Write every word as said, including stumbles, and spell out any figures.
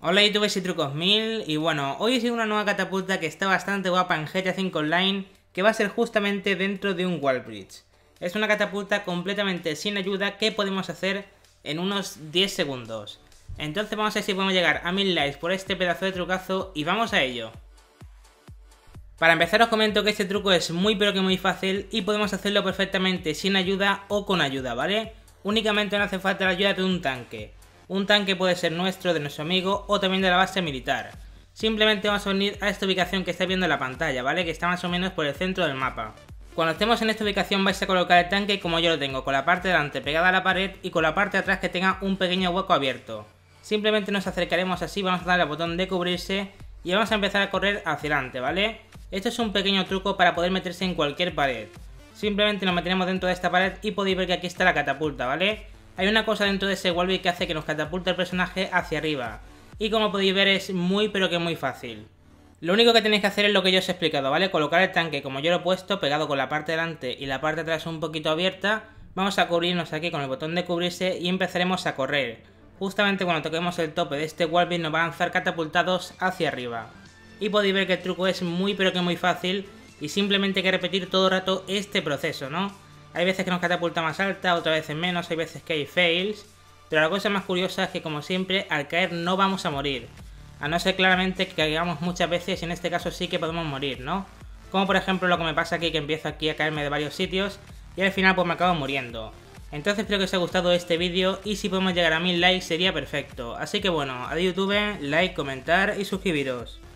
Hola youtubers y trucos mil, y bueno, hoy os sido una nueva catapulta que está bastante guapa en G T A cinco Online, que va a ser justamente dentro de un wall bridge. Es una catapulta completamente sin ayuda que podemos hacer en unos diez segundos. Entonces vamos a ver si podemos llegar a mil likes por este pedazo de trucazo y vamos a ello. Para empezar os comento que este truco es muy pero que muy fácil y podemos hacerlo perfectamente sin ayuda o con ayuda, ¿vale? Únicamente no hace falta la ayuda de un tanque. Un tanque puede ser nuestro, de nuestro amigo o también de la base militar. Simplemente vamos a venir a esta ubicación que estáis viendo en la pantalla, ¿vale? Que está más o menos por el centro del mapa. Cuando estemos en esta ubicación vais a colocar el tanque como yo lo tengo, con la parte de delante pegada a la pared y con la parte de atrás que tenga un pequeño hueco abierto. Simplemente nos acercaremos así, vamos a darle al botón de cubrirse y vamos a empezar a correr hacia adelante, ¿vale? Esto es un pequeño truco para poder meterse en cualquier pared. Simplemente nos meteremos dentro de esta pared y podéis ver que aquí está la catapulta, ¿vale? Hay una cosa dentro de ese wallbait que hace que nos catapulte el personaje hacia arriba. Y como podéis ver es muy pero que muy fácil. Lo único que tenéis que hacer es lo que yo os he explicado, ¿vale? Colocar el tanque como yo lo he puesto, pegado con la parte delante y la parte de atrás un poquito abierta. Vamos a cubrirnos aquí con el botón de cubrirse y empezaremos a correr. Justamente cuando toquemos el tope de este wallbait nos va a lanzar catapultados hacia arriba. Y podéis ver que el truco es muy pero que muy fácil y simplemente hay que repetir todo el rato este proceso, ¿no? Hay veces que nos catapulta más alta, otras veces menos, hay veces que hay fails. Pero la cosa más curiosa es que como siempre al caer no vamos a morir. A no ser claramente que caigamos muchas veces y en este caso sí que podemos morir, ¿no? Como por ejemplo lo que me pasa aquí, que empiezo aquí a caerme de varios sitios y al final pues me acabo muriendo. Entonces espero que os haya gustado este vídeo y si podemos llegar a mil likes sería perfecto. Así que bueno, adiós YouTube, like, comentar y suscribiros.